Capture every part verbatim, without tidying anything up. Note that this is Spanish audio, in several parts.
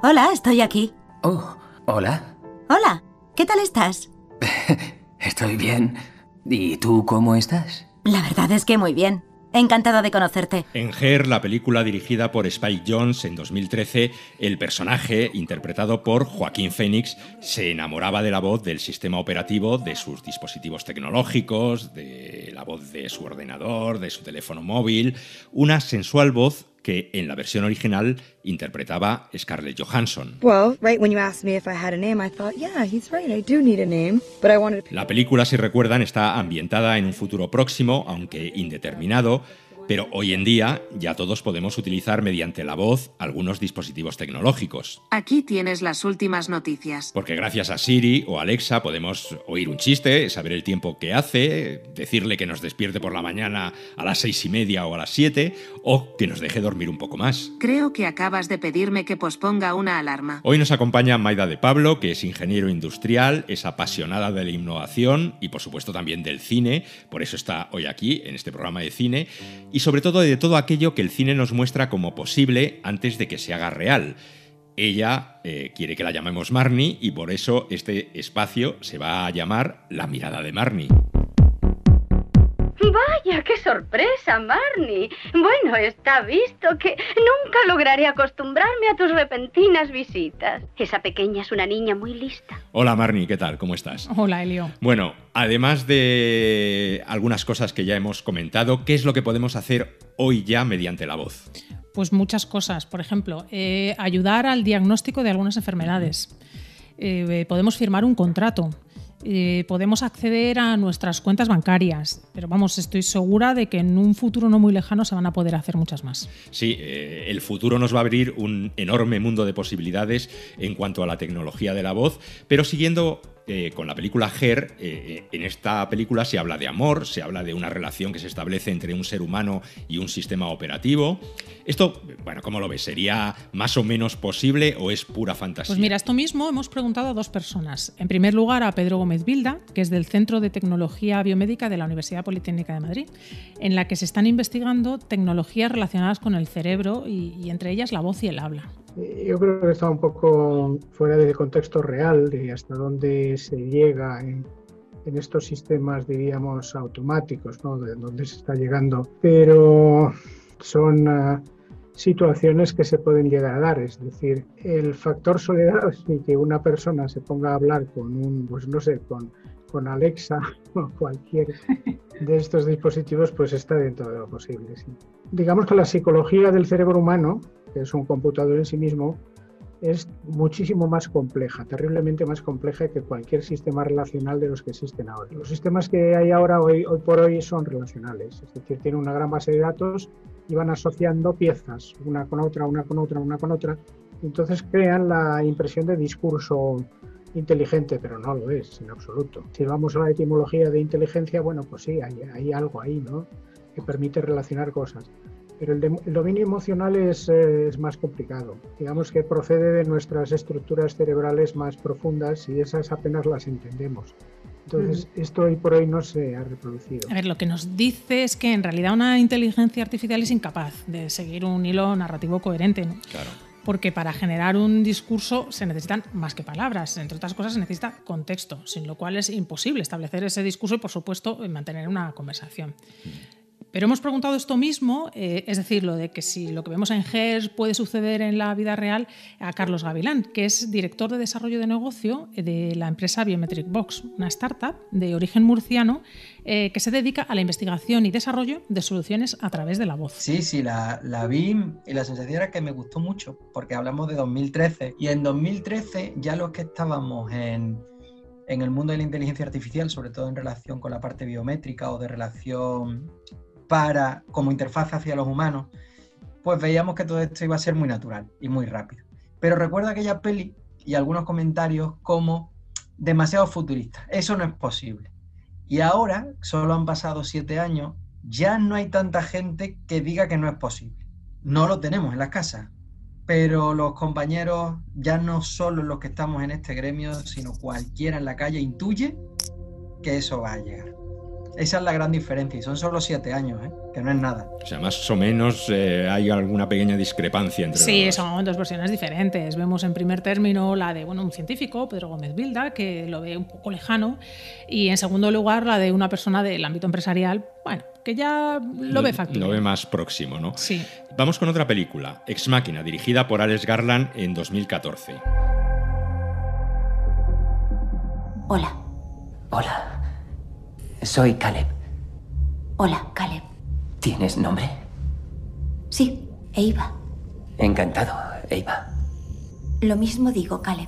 Hola, estoy aquí. Oh, hola. Hola, ¿qué tal estás? Estoy bien. ¿Y tú cómo estás? La verdad es que muy bien. Encantada de conocerte. En Her, la película dirigida por Spike Jonze en dos mil trece, el personaje, interpretado por Joaquín Phoenix, se enamoraba de la voz del sistema operativo de sus dispositivos tecnológicos, de la voz de su ordenador, de su teléfono móvil, una sensual voz que en la versión original interpretaba Scarlett Johansson. Well, right when you asked me if I had a name, I thought, yeah, he's right, I do need a name, but I wanted to... La película, si recuerdan, está ambientada en un futuro próximo, aunque indeterminado, pero hoy en día ya todos podemos utilizar mediante la voz algunos dispositivos tecnológicos. Aquí tienes las últimas noticias. Porque gracias a Siri o Alexa podemos oír un chiste, saber el tiempo que hace, decirle que nos despierte por la mañana a las seis y media o a las siete, o que nos deje dormir un poco más. Creo que acabas de pedirme que posponga una alarma. Hoy nos acompaña Maida de Pablo, que es ingeniero industrial, es apasionada de la innovación y por supuesto también del cine, por eso está hoy aquí en este programa de cine, y sobre todo de todo aquello que el cine nos muestra como posible antes de que se haga real. Ella eh, quiere que la llamemos Marnie y por eso este espacio se va a llamar La mirada de Marnie. ¡Vaya, qué sorpresa, Marnie! Bueno, está visto que nunca lograré acostumbrarme a tus repentinas visitas. Esa pequeña es una niña muy lista. Hola Marnie, ¿qué tal? ¿Cómo estás? Hola, Elio. Bueno, además de algunas cosas que ya hemos comentado, ¿qué es lo que podemos hacer hoy ya mediante la voz? Pues muchas cosas. Por ejemplo, eh, ayudar al diagnóstico de algunas enfermedades. Eh, podemos firmar un contrato. Eh, podemos acceder a nuestras cuentas bancarias, pero vamos, estoy segura de que en un futuro no muy lejano se van a poder hacer muchas más. Sí, eh, el futuro nos va a abrir un enorme mundo de posibilidades en cuanto a la tecnología de la voz, pero siguiendo eh, con la película Her, eh, en esta película se habla de amor, se habla de una relación que se establece entre un ser humano y un sistema operativo. Esto, bueno, ¿cómo lo ves? ¿Sería más o menos posible o es pura fantasía? Pues mira, esto mismo hemos preguntado a dos personas. En primer lugar, a Pedro Gómez Bilda, que es del Centro de Tecnología Biomédica de la Universidad Politécnica de Madrid, en la que se están investigando tecnologías relacionadas con el cerebro y, y entre ellas la voz y el habla. Yo creo que está un poco fuera del contexto real de hasta dónde se llega en, en estos sistemas, diríamos, automáticos, ¿no? De dónde se está llegando, pero son uh, situaciones que se pueden llegar a dar. Es decir, el factor soledad y que una persona se ponga a hablar con un, pues no sé, con, con Alexa o cualquier de estos dispositivos, pues está dentro de lo posible. Sí. Digamos que la psicología del cerebro humano, que es un computador en sí mismo, es muchísimo más compleja, terriblemente más compleja que cualquier sistema relacional de los que existen ahora. Los sistemas que hay ahora, hoy, hoy por hoy, son relacionales, es decir, tienen una gran base de datos y van asociando piezas, una con otra, una con otra, una con otra, y entonces crean la impresión de discurso inteligente, pero no lo es en absoluto. Si vamos a la etimología de inteligencia, bueno, pues sí, hay, hay algo ahí, ¿no?, que permite relacionar cosas. Pero el, de, el dominio emocional es, eh, es más complicado. Digamos que procede de nuestras estructuras cerebrales más profundas y esas apenas las entendemos. Entonces, uh-huh. esto hoy por hoy no se ha reproducido. A ver, lo que nos dice es que en realidad una inteligencia artificial es incapaz de seguir un hilo narrativo coherente, ¿no? Claro. Porque para generar un discurso se necesitan más que palabras, entre otras cosas se necesita contexto, sin lo cual es imposible establecer ese discurso y, por supuesto, mantener una conversación. Uh-huh. Pero hemos preguntado esto mismo, eh, es decir, lo de que si lo que vemos en Her puede suceder en la vida real, a Carlos Gavilán, que es director de desarrollo de negocio de la empresa Biometric Box, una startup de origen murciano eh, que se dedica a la investigación y desarrollo de soluciones a través de la voz. Sí, sí, la, la vi y la sensación era que me gustó mucho, porque hablamos de dos mil trece y en dos mil trece ya los que estábamos en... en el mundo de la inteligencia artificial, sobre todo en relación con la parte biométrica o de relación para como interfaz hacia los humanos, pues veíamos que todo esto iba a ser muy natural y muy rápido. Pero recuerdo aquella peli y algunos comentarios como demasiado futuristas. Eso no es posible. Y ahora, solo han pasado siete años, ya no hay tanta gente que diga que no es posible. No lo tenemos en las casas, pero los compañeros, ya no solo los que estamos en este gremio, sino cualquiera en la calle intuye que eso va a llegar. Esa es la gran diferencia, y son solo siete años, ¿eh? Que no es nada. O sea, más o menos eh, hay alguna pequeña discrepancia entre Sí, los dos. son dos versiones diferentes. Vemos en primer término la de bueno, un científico, Pedro Gómez Bilda, que lo ve un poco lejano, y en segundo lugar la de una persona del ámbito empresarial, bueno, que ya lo ve factible. Lo ve más próximo, ¿no? Sí. Vamos con otra película, Ex Machina, dirigida por Alex Garland en dos mil catorce. Hola. Hola. Soy Caleb. Hola, Caleb. ¿Tienes nombre? Sí, Eva. Encantado, Eva. Lo mismo digo, Caleb.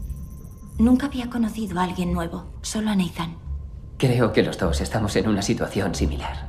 Nunca había conocido a alguien nuevo, solo a Nathan. Creo que los dos estamos en una situación similar.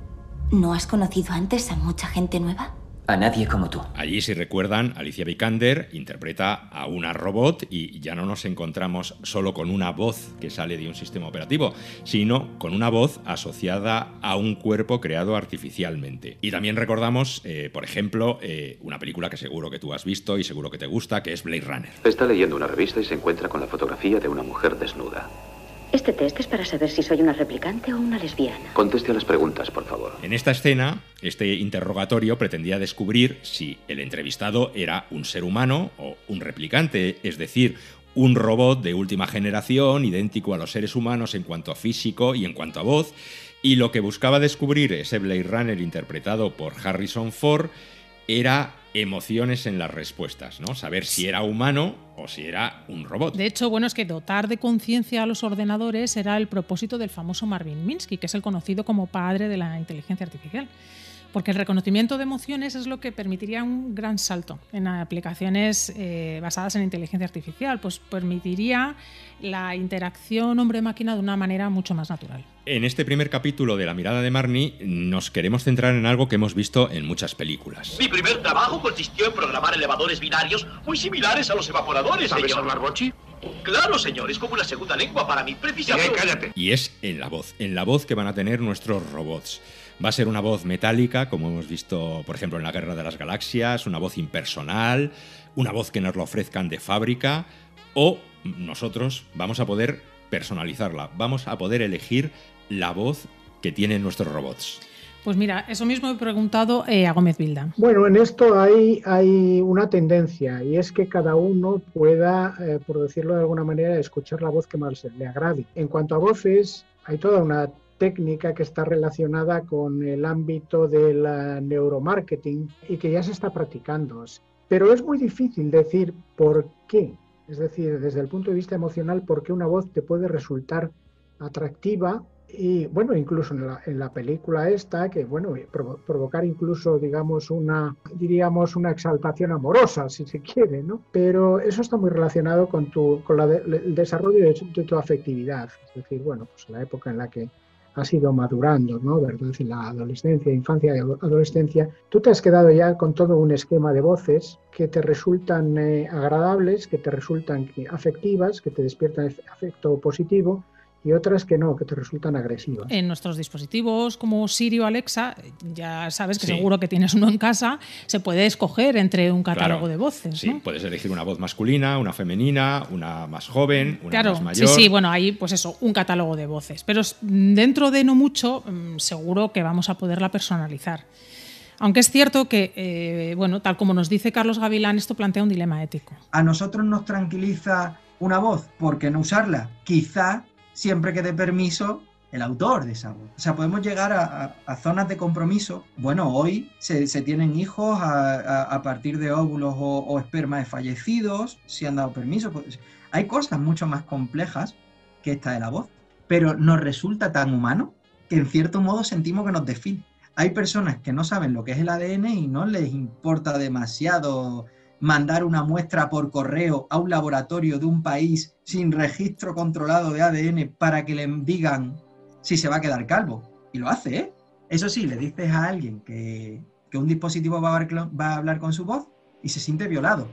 ¿No has conocido antes a mucha gente nueva? A nadie como tú. Allí, si recuerdan, Alicia Vikander interpreta a una robot y ya no nos encontramos solo con una voz que sale de un sistema operativo, sino con una voz asociada a un cuerpo creado artificialmente. Y también recordamos, eh, por ejemplo, eh, una película que seguro que tú has visto y seguro que te gusta, que es Blade Runner. Está leyendo una revista y se encuentra con la fotografía de una mujer desnuda. Este test es para saber si soy una replicante o una lesbiana. Conteste a las preguntas, por favor. En esta escena, este interrogatorio pretendía descubrir si el entrevistado era un ser humano o un replicante, es decir, un robot de última generación, idéntico a los seres humanos en cuanto a físico y en cuanto a voz, y lo que buscaba descubrir ese Blade Runner interpretado por Harrison Ford era emociones en las respuestas, ¿no? Saber si era humano o si era un robot. De hecho, bueno, es que dotar de conciencia a los ordenadores era el propósito del famoso Marvin Minsky, que es el conocido como padre de la inteligencia artificial. Porque el reconocimiento de emociones es lo que permitiría un gran salto en aplicaciones eh, basadas en inteligencia artificial, pues permitiría la interacción hombre-máquina de una manera mucho más natural. En este primer capítulo de La mirada de Marnie nos queremos centrar en algo que hemos visto en muchas películas. Mi primer trabajo consistió en programar elevadores binarios muy similares a los evaporadores, ¿Sabes señor. hablar bochi? Claro, señor, es como una segunda lengua para mí, precisamente. Bien, cállate. Y es en la voz, en la voz que van a tener nuestros robots. Va a ser una voz metálica, como hemos visto, por ejemplo, en la Guerra de las Galaxias, una voz impersonal, una voz que nos la ofrezcan de fábrica, o nosotros vamos a poder personalizarla, vamos a poder elegir la voz que tienen nuestros robots. Pues mira, eso mismo he preguntado eh, a Gómez Bilda. Bueno, en esto hay, hay una tendencia, y es que cada uno pueda, eh, por decirlo de alguna manera, escuchar la voz que más le agrade. En cuanto a voces, hay toda una técnica que está relacionada con el ámbito del neuromarketing y que ya se está practicando. Pero es muy difícil decir por qué, es decir, desde el punto de vista emocional, por qué una voz te puede resultar atractiva y, bueno, incluso en la, en la película esta, que, bueno, provo- provocar incluso, digamos, una, diríamos, una exaltación amorosa, si se quiere, ¿no? Pero eso está muy relacionado con, tu, con la de, el desarrollo de, de tu afectividad, es decir, bueno, pues la época en la que has ido madurando, ¿no? ¿Verdad? En la adolescencia, infancia y adolescencia, tú te has quedado ya con todo un esquema de voces que te resultan eh, agradables, que te resultan afectivas, que te despiertan afecto positivo, y otras que no, que te resultan agresivas. En nuestros dispositivos como Siri o Alexa, ya sabes que Sí. seguro que tienes uno en casa, se puede escoger entre un catálogo Claro, de voces, sí, ¿no? puedes elegir una voz masculina, una femenina, una más joven, una Claro, más mayor. sí, sí, bueno, ahí pues eso, un catálogo de voces. Pero s- dentro de no mucho, mm, seguro que vamos a poderla personalizar. Aunque es cierto que, eh, bueno, tal como nos dice Carlos Gavilán, esto plantea un dilema ético. ¿A nosotros nos tranquiliza una voz? ¿Por qué no usarla? Quizá siempre que dé permiso el autor de esa voz. O sea, podemos llegar a, a- a zonas de compromiso. Bueno, hoy se, se tienen hijos a, a- a partir de óvulos o, o esperma de fallecidos, si han dado permiso. Pues, hay cosas mucho más complejas que esta de la voz, pero nos resulta tan humano que en cierto modo sentimos que nos define. Hay personas que no saben lo que es el A D N y no les importa demasiado mandar una muestra por correo a un laboratorio de un país sin registro controlado de A D N para que le digan si se va a quedar calvo. Y lo hace, ¿eh? Eso sí, le dices a alguien que, que un dispositivo va a, hablar, va a hablar con su voz y se siente violado.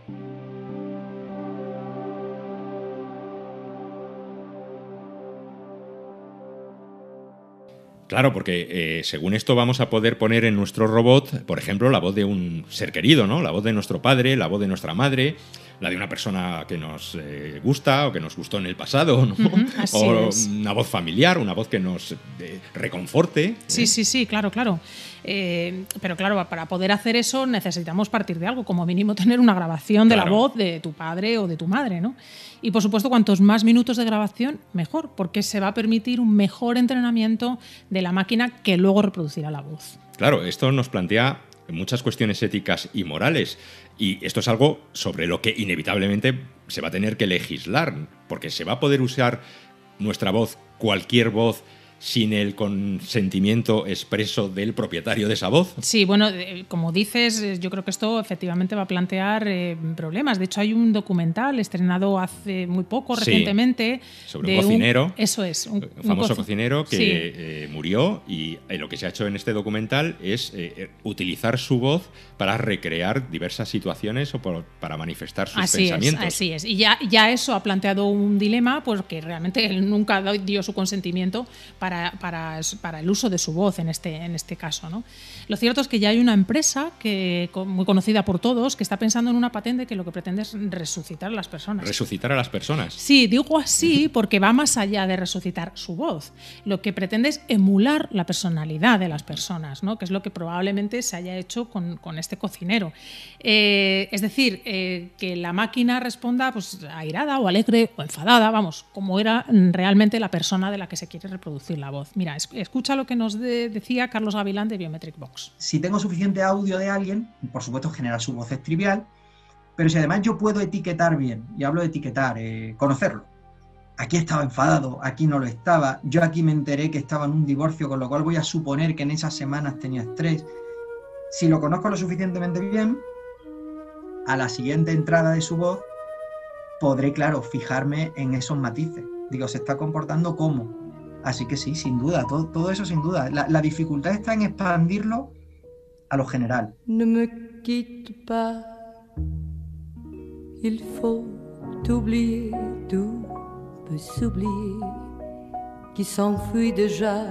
Claro, porque eh, según esto vamos a poder poner en nuestro robot, por ejemplo, la voz de un ser querido, ¿no? La voz de nuestro padre, la voz de nuestra madre, la de una persona que nos eh, gusta o que nos gustó en el pasado, ¿no? Uh-huh, así o es. una voz familiar, una voz que nos eh, reconforte. Sí, ¿eh? sí, sí, claro, claro. Eh, pero claro, para poder hacer eso necesitamos partir de algo, como mínimo tener una grabación de Claro. la voz de tu padre o de tu madre, ¿no? Y por supuesto, cuantos más minutos de grabación, mejor, porque se va a permitir un mejor entrenamiento de la máquina que luego reproducirá la voz. Claro, esto nos plantea muchas cuestiones éticas y morales, y esto es algo sobre lo que inevitablemente se va a tener que legislar, porque se va a poder usar nuestra voz, cualquier voz, sin el consentimiento expreso del propietario de esa voz. Sí, bueno, eh, como dices, eh, yo creo que esto efectivamente va a plantear eh, problemas. De hecho, hay un documental estrenado hace muy poco, Sí, recientemente. sobre de un cocinero. Un, eso es. Un, Un famoso un co- cocinero que Sí. eh, murió, y eh, lo que se ha hecho en este documental es eh, utilizar su voz para recrear diversas situaciones o por- para manifestar sus Así es, pensamientos. así es. Y ya, ya eso ha planteado un dilema, porque realmente él nunca do- dio su consentimiento para, para, para el uso de su voz en este, en este caso, ¿no? Lo cierto es que ya hay una empresa que, co- muy conocida por todos, que está pensando en una patente que lo que pretende es resucitar a las personas. Resucitar a las personas. Sí, digo así porque va más allá de resucitar su voz. Lo que pretende es emular la personalidad de las personas, ¿no? Que es lo que probablemente se haya hecho con, con este cocinero. Eh, es decir, eh, que la máquina responda pues, airada o alegre o enfadada, vamos, como era realmente la persona de la que se quiere reproducir la voz. Mira, es- escucha lo que nos de- decía Carlos Gavilán de Biometric Box. Si tengo suficiente audio de alguien, por supuesto generar su voz es trivial, pero si además yo puedo etiquetar bien, y hablo de etiquetar, eh, conocerlo. Aquí estaba enfadado, aquí no lo estaba, yo aquí me enteré que estaba en un divorcio, con lo cual voy a suponer que en esas semanas tenía estrés. Si lo conozco lo suficientemente bien, a la siguiente entrada de su voz podré, claro, fijarme en esos matices. Digo, se está comportando como. Así que sí, sin duda, todo, todo eso sin duda. La, la dificultad está en expandirlo a lo general. Ne me quitte pas, il faut oublier, tout peut s'oublier, qui s'enfuit déjà,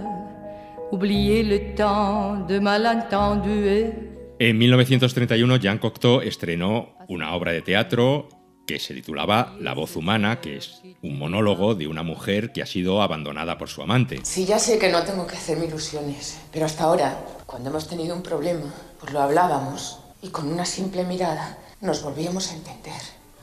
oublier le temps de malentendu et En mil novecientos treinta y uno, Jean Cocteau estrenó una obra de teatro que se titulaba La voz humana, que es un monólogo de una mujer que ha sido abandonada por su amante. Sí, ya sé que no tengo que hacerme ilusiones, pero hasta ahora, cuando hemos tenido un problema, pues lo hablábamos y con una simple mirada nos volvíamos a entender.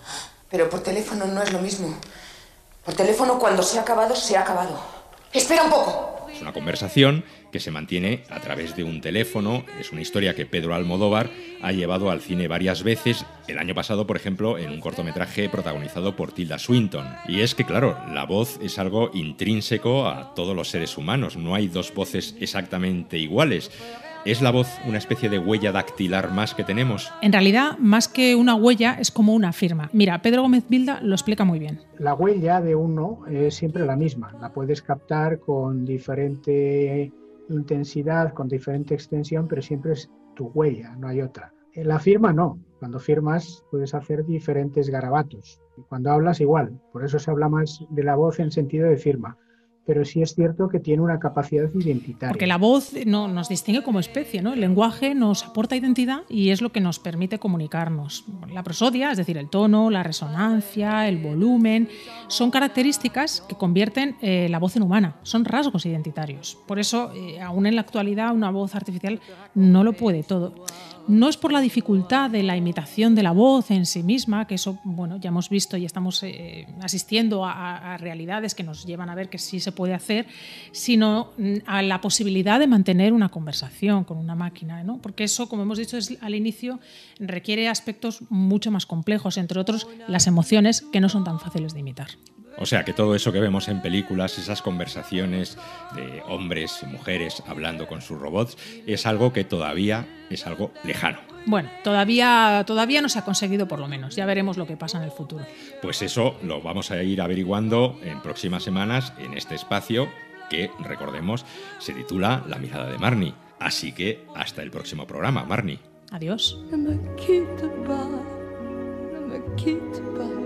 Pero por teléfono no es lo mismo. Por teléfono, cuando se ha acabado, se ha acabado. ¡Espera un poco! Es una conversación que se mantiene a través de un teléfono. Es una historia que Pedro Almodóvar ha llevado al cine varias veces. El año pasado, por ejemplo, en un cortometraje protagonizado por Tilda Swinton. Y es que, claro, la voz es algo intrínseco a todos los seres humanos. No hay dos voces exactamente iguales. ¿Es la voz una especie de huella dactilar más que tenemos? En realidad, más que una huella, es como una firma. Mira, Pedro Gómez Bilda lo explica muy bien. La huella de uno es siempre la misma. La puedes captar con diferente intensidad, con diferente extensión, pero siempre es tu huella, no hay otra. En la firma no. Cuando firmas puedes hacer diferentes garabatos. Y cuando hablas igual. Por eso se habla más de la voz en sentido de firma. Pero sí es cierto que tiene una capacidad identitaria. Porque la voz no, nos distingue como especie, ¿no? El lenguaje nos aporta identidad y es lo que nos permite comunicarnos. La prosodia, es decir, el tono, la resonancia, el volumen, son características que convierten eh, la voz en humana, son rasgos identitarios. Por eso, eh, aún en la actualidad, una voz artificial no lo puede todo. No es por la dificultad de la imitación de la voz en sí misma, que eso, bueno, ya hemos visto y estamos eh, asistiendo a, a realidades que nos llevan a ver que sí se puede hacer, sino a la posibilidad de mantener una conversación con una máquina, ¿no? Porque eso, como hemos dicho es, al inicio, requiere aspectos mucho más complejos, entre otros las emociones, que no son tan fáciles de imitar. O sea, que todo eso que vemos en películas, esas conversaciones de hombres y mujeres hablando con sus robots, es algo que todavía es algo lejano. Bueno, todavía, todavía no se ha conseguido, por lo menos. Ya veremos lo que pasa en el futuro. Pues eso lo vamos a ir averiguando en próximas semanas en este espacio que, recordemos, se titula La mirada de Marnie. Así que hasta el próximo programa, Marnie. Adiós. Ne me quitte pas, ne me quitte pas.